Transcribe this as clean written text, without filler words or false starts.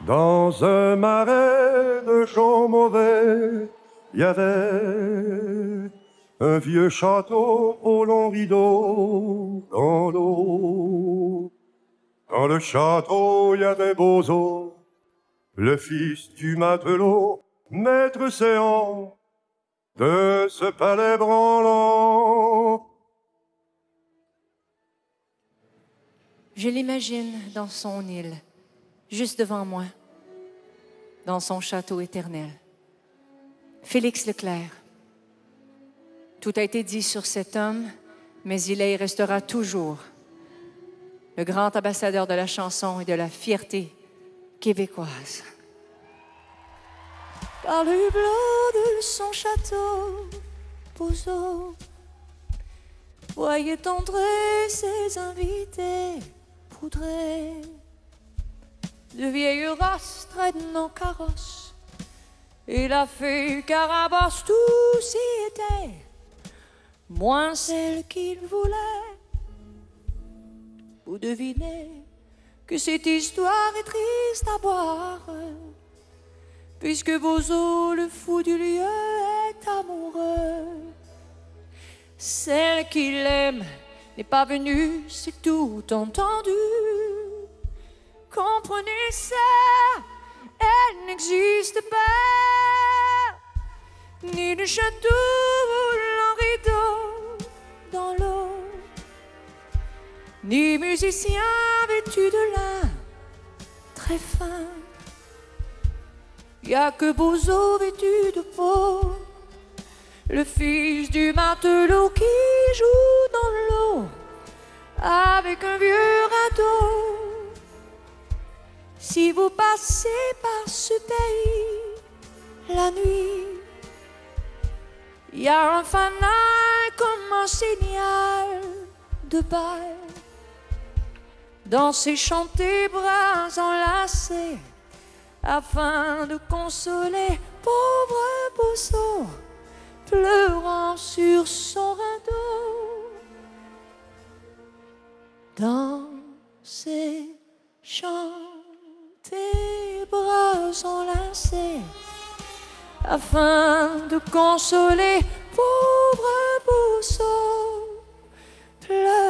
Dans un marais de gens mauvais, il y avait un vieux château au long rideau dans l'eau. Dans le château, il y avait Bozo, le fils du matelot, maître séant de ce palais branlant. Je l'imagine dans son île, juste devant moi, dans son château éternel. Félix Leclerc. Tout a été dit sur cet homme, mais il est et restera toujours le grand ambassadeur de la chanson et de la fierté québécoise. Par le hublot de son château, Bozo voyait entrer ses invités poudrés. De vieilles races traînent en carrosse, et la fée Carabosse, tous y étaient, moins celle qu'il voulait. Vous devinez que cette histoire est triste à boire, puisque Bozo, le fou du lieu, est amoureux. Celle qu'il aime n'est pas venue, c'est tout entendu. Comprenez ça, elle n'existe pas. Ni le château en rideau dans l'eau, ni musicien vêtu de lin très fin. Y a que Bozo vêtu de peau, le fils du matelot qui joue dans l'eau avec un vieux radeau. Si vous passez par ce pays la nuit, y a un fanal comme un signal de bail. Dansez, chantez, bras enlacés, afin de consoler pauvre Bozo, pleurant sur son radeau. Dansez, chantez, bras enlacés, afin de consoler pauvre Bozo, pleurant